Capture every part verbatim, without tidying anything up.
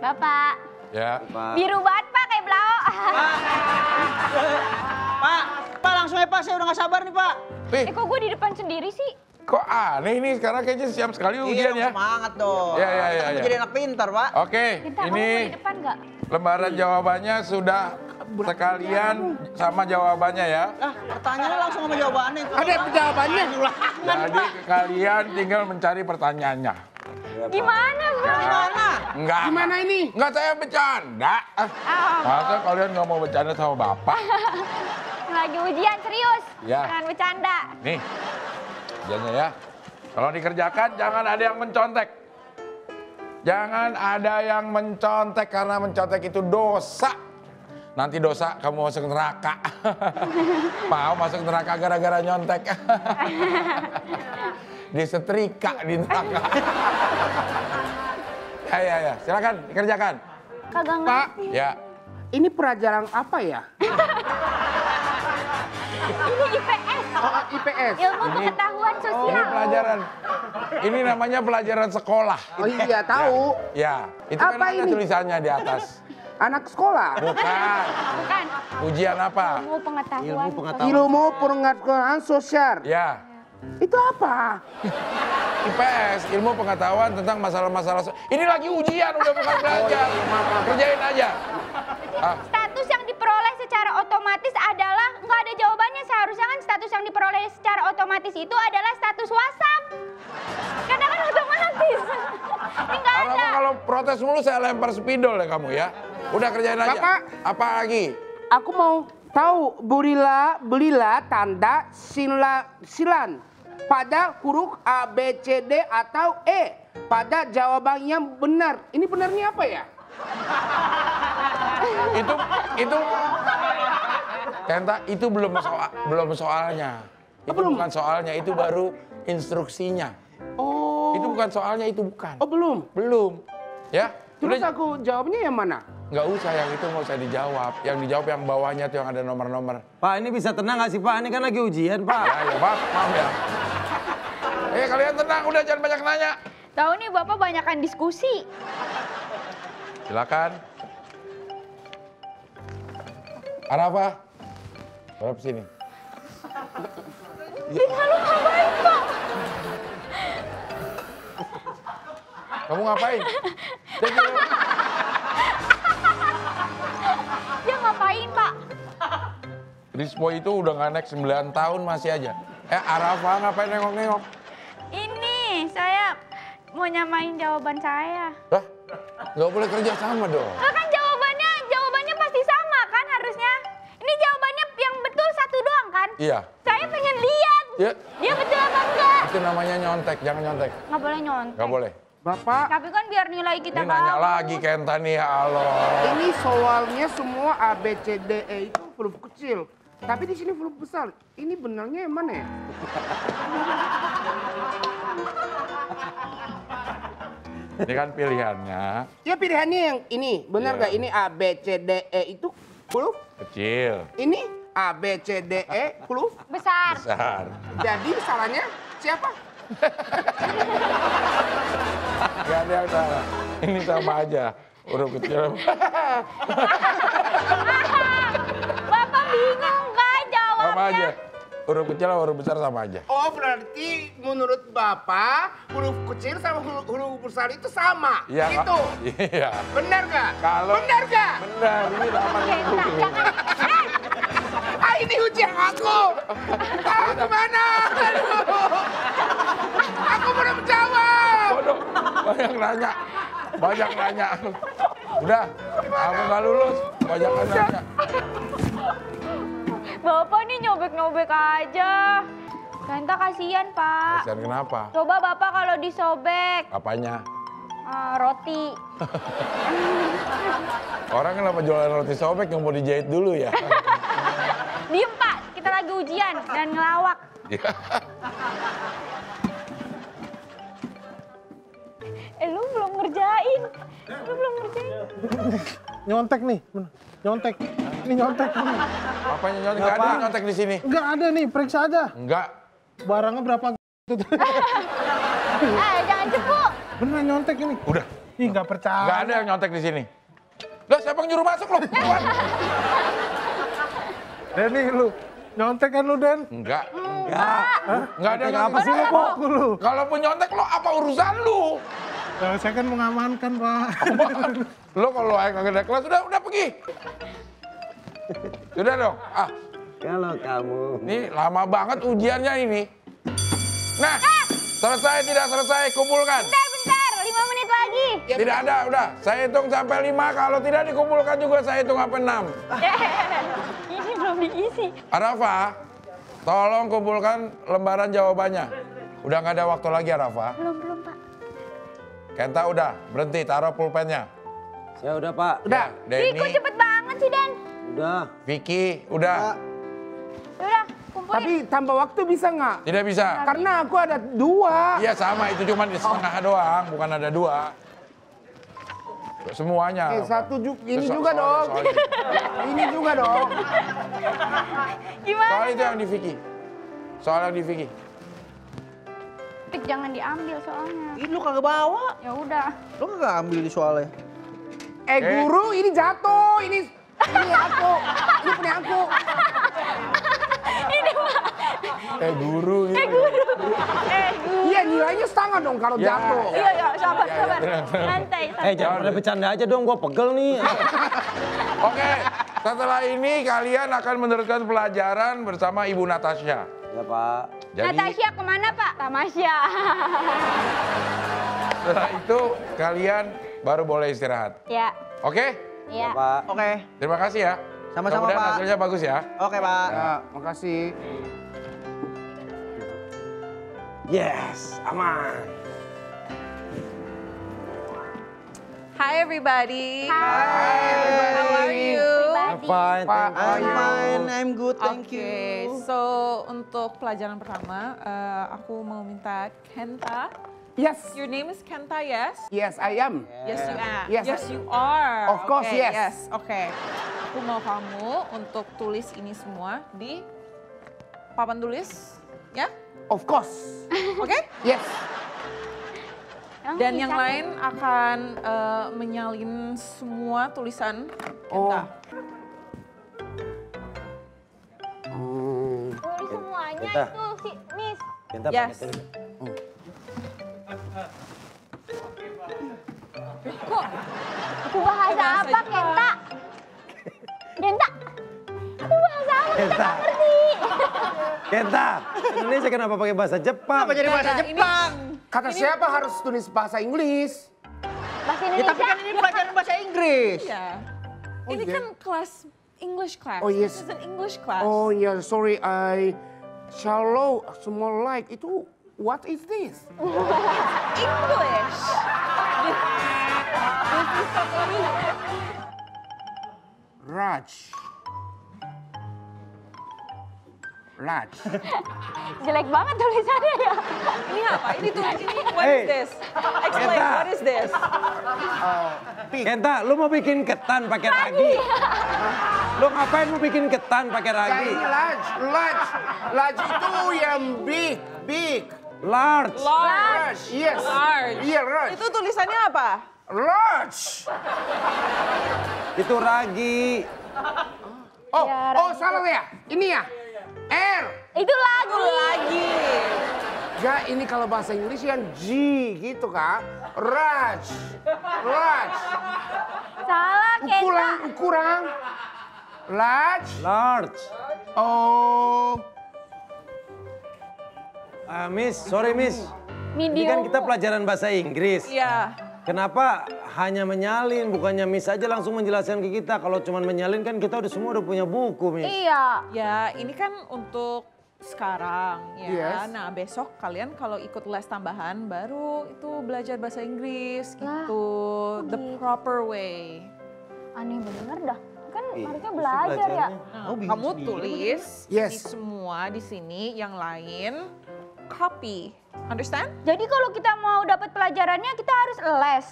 Bapak. Ya. Pak. Biru banget Pak, kayak blau. Pak, Pak langsung ya Pak, saya udah gak sabar nih Pak. Eh, kok gue di depan sendiri sih? Kok aneh ini sekarang kayaknya siap sekali ujian iya, ya. Semangat dong. Iya, iya, iya. Kita Ya. jadi anak pintar Pak. Oke, Kita, ini di depan nggak? lembaran jawabannya sudah sekalian sama jawabannya ya. Ah, pertanyaannya langsung sama jawabannya. Ada jawabannya. Jadi kalian tinggal mencari pertanyaannya. Gimana Bang? Gimana? Enggak. Gimana ini? Enggak, saya bercanda. Ah, Oh. Masa kalian nggak mau bercanda sama bapak? Lagi ujian serius, Ya. jangan bercanda. Nih, ujiannya ya. Kalau dikerjakan jangan ada yang mencontek. Jangan ada yang mencontek karena mencontek itu dosa. Nanti dosa kamu masuk neraka. Mau masuk neraka gara-gara nyontek. Disetrika di neraka. Ya, ya, ya. Silakan dikerjakan. Kagak Pak, ngerti. Ya. ini pelajaran apa ya? Ini I P S, Oh, I P S. ilmu pengetahuan Ini sosial. pelajaran. Ini namanya pelajaran sekolah. Oh iya, tahu. Ya, itu kan Apa ada ini? tulisannya di atas. Anak sekolah. Bukan. Bukan, Ujian apa? ilmu pengetahuan. Ilmu pengetahuan. Ilmu pengetahuan sosial. Ya. Itu apa? I P S, ilmu pengetahuan tentang masalah-masalah. so- Ini lagi ujian, udah bukan belajar. Kerjain aja. Ah, Status yang diperoleh secara otomatis adalah, nggak ada jawabannya. Seharusnya kan status yang diperoleh secara otomatis itu adalah status WhatsApp. Karena kan otomatis. Ini nggak ada. Arafah kalau protes mulu saya lempar spidol ya kamu ya. Udah kerjain aja. Bapak. Apa lagi? Aku mau tahu belilah belilah tanda sila, silan pada huruf A, B, C, D atau E pada jawaban yang benar. Ini benarnya apa ya? Itu itu Kenta, itu belum soal belum soalnya. Itu belum? bukan soalnya, itu baru instruksinya. Oh. Itu bukan soalnya, itu bukan. Oh belum. Belum. Ya? Terus Udah, aku jawabnya yang mana? nggak usah yang itu, nggak usah dijawab. Yang dijawab yang bawahnya tuh yang ada nomor-nomor. Pak, ini bisa tenang gak sih Pak? Ini kan lagi ujian Pak. Ya, ya, maaf, maaf ya. Eh, kalian tenang, udah jangan banyak nanya. Tahu nih Bapak banyakan diskusi. Silakan. Arafah. Berapa sini? Tinggal lu ngapain Pak? Kamu ngapain? Jadi, Dia ngapain Pak? Rispo itu udah nggak naik sembilan tahun masih aja. Eh, Arafah ngapain nengok-nengok? Ini saya mau nyamain jawaban saya. Lah, nggak boleh kerja sama dong. Lah kan jawabannya, jawabannya pasti sama kan harusnya. Ini jawabannya yang betul satu doang kan? Iya. Saya pengen lihat. Ya, Dia betul apa enggak? itu namanya nyontek, jangan nyontek. Nggak boleh nyontek. Nggak boleh. Bapak, Tapi kan biar nilai kita Ini nanya bagus. lagi Kenta nih, ya Allah. ini soalnya semua A, B, C, D, E itu huruf kecil. Tapi di sini huruf besar. Ini benarnya yang mana ya? Ini kan pilihannya Ya pilihannya yang ini. Benar Iya. nggak? Ini A, B, C, D, E itu huruf. kecil, Ini A, B, C, D, E huruf. Besar. besar. Jadi salahnya siapa? Gak ada yang salah. Ini sama aja. Huruf kecil. Bapak bingung kan jawabnya? Sama aja. Huruf kecil sama huruf besar sama aja. Oh berarti menurut Bapak huruf kecil sama huruf, huruf besar itu sama? Iya. Kak. Gitu? Iya. Benar nggak? Kalau- Benar nggak? Benar, ini sama Oke, ini. tak, jangan. Eh, Ah ini ujian aku. Ah gimana? Aduh. Aku belum jawab. Bodoh. Banyak nanya. Banyak nanya. Udah, aku nggak lulus. Banyak nanya. Bapak nih nyobek-nyobek aja. Kenta kasihan Pak. Kasihan kenapa? Coba Bapak kalau disobek Apanya? eh, roti. Orang kenapa jualan roti sobek yang mau dijahit dulu ya? Diem Pak, kita lagi ujian dan ngelawak. Eh lu belum ngerjain. Lu belum ngerjain. Nyontek nih, bener. Nyontek. Ini nyontek nih. Apanya nyontek? Nggak ada yang nyontek di sini. Enggak ada nih, periksa aja. Enggak. Barangnya berapa? Eh jangan cepu. Beneran nyontek ini. Udah. Ih, nggak percaya. Nggak ada yang nyontek di sini. Loh, siapa yang nyuruh masuk lo? Keluar. Denny lu, nyontek kan lu, Den? Enggak. Enggak. Enggak ada yang Apa nyontek. sih lu, Pak? Aku lu. Kalaupun nyontek lo, apa urusan lu? Ya, saya kan mengamankan, Pak. Lo kalau yang nggak kelas, udah, udah pergi. Sudah dong. Ah, Kalau kamu. ini lama banget ujiannya ini. Nah, selesai tidak selesai, kumpulkan. Bentar, bentar, lima menit lagi. Tidak ada, udah. Saya hitung sampai lima, kalau tidak dikumpulkan juga saya hitung sampai enam. Ini belum diisi. Arafa, tolong kumpulkan lembaran jawabannya. Udah nggak ada waktu lagi, Arafa. Belum, belum, Pak. Kenta udah, berhenti, taruh pulpennya. Ya udah, Pak. Udah. Ih, kok Denny, cepet banget sih, Dan? Udah. Vicky, udah. Udah, kumpulin. Tapi tambah waktu bisa nggak? Tidak bisa. Karena aku ada dua. Iya sama, itu cuma di setengah doang, bukan ada dua. Semuanya. Eh, satu juga, ini So- juga soal- dong. soal itu. Ini juga dong. Gimana? Soal itu yang di Vicky. Soal yang di Vicky. Tik, jangan diambil soalnya. Ih, lu kagak bawa. Ya udah. Lu kagak ambil di soalnya. Eh, guru, ini jatuh. Ini ini aku. Ini punya aku. Eh guru. Eh, guru. Eh, guru. Iya, nilainya setengah dong kalau Ya, jatuh. Iya, iya, sabar, Ya, ya, sabar. tenang, tenang. Santai, Eh, santai. jangan pada bercanda aja dong, gua pegel nih. Oke, setelah ini kalian akan meneruskan pelajaran bersama Ibu Natasha. Ya, Pak. Jadi Natasha kemana, Pak? Tamasya. setelah itu kalian baru boleh istirahat. Ya, Oke? ya. Pak. Oke. Terima kasih ya. Sama-sama, Mudah-mudahan Pak. hasilnya bagus ya. Oke, Pak. Ya, makasih. Yes, aman. Hi everybody. Hi. How are you? I'm fine, Pak, thank you. I'm fine, I'm good, Oke, so untuk pelajaran pertama, eh, aku mau minta Kenta. Yes. Your name is Kenta, yes? Yes, I am. Yes, you are. Yes, yes, I- you are. Of course, Okay, yes. Yes, oke. Aku mau kamu untuk tulis ini semua di papan tulis, ya? Of course. Oke? Yes. Emang Dan bisa yang kan? lain akan eh, menyalin semua tulisan Kenta. Hmm. Tulis semuanya Kenta. itu, si Miss. Kenta, Yes. pakai tulis. Kok? Itu bahasa Bahasa apa, Jepang. Kenta? Kenta? Itu bahasa apa? Kita Kenta. nggak ngerti. Kenta, Indonesia kenapa pakai bahasa Jepang? jadi bahasa Jepang? Kata siapa harus tulis bahasa Inggris? Bahasa Ya, Indonesia. tapi kan ini pelajaran bahasa Inggris. Iya. Oh, Ini iya. kan kelas English class. Oh, yes. This is an English class. Oh ya, sorry, I shallow small like itu. What is this? English. Raj. Raj. Jelek banget tulisannya ya. Ini apa? Ini tuh ini what Hey. is this? Explain, Kenta. what is this? Kenta, lu mau bikin ketan pakai ragi? Lu ngapain mau bikin ketan pakai Ya, ragi? ini large, large. Large itu yang big, big. Large. Large. Yes. Large. Iya, large. Itu tulisannya apa? Large. Itu ragi. Oh, Ya, oh ragi salah ya. Ini ya. R. Itu lagu. Lagi. Ya, ini kalau bahasa Inggris yang G gitu kan. Raj. Raj. Salah, Kenta. Ukuran, ukuran. Large. Large. Oh. Ah, Miss, sorry Miss. Ini kan Medium. kita pelajaran bahasa Inggris. Iya. Kenapa hanya menyalin, bukannya Miss aja langsung menjelaskan ke kita. Kalau cuma menyalin kan kita udah semua udah punya buku, Miss. Iya. Ya, ini kan untuk sekarang ya. Yes. Nah, besok kalian kalau ikut les tambahan baru itu belajar bahasa Inggris gitu. The gitu. proper way. Aneh bener dah. Kan Ih, harusnya mesti belajar ya. belajarnya. Nah, Oh, bingung kamu sendiri. tulis Yes. ini semua di sini, yang lain copy. Understand? Jadi kalau kita mau dapat pelajarannya kita harus les.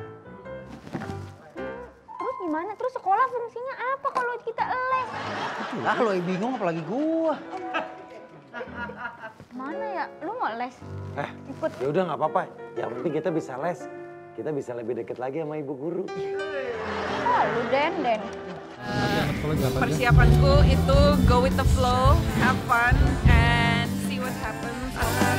Terus gimana? Terus sekolah fungsinya apa kalau kita les? Lah, lo yang bingung apalagi gua. Mana ya? Lu mau les? Eh, Ikut. ya udah nggak apa-apa. Yang penting kita bisa les. kita bisa lebih dekat lagi sama ibu guru. Oh, lu Den-Den. Persiapanku itu go with the flow, have fun, and see what happens.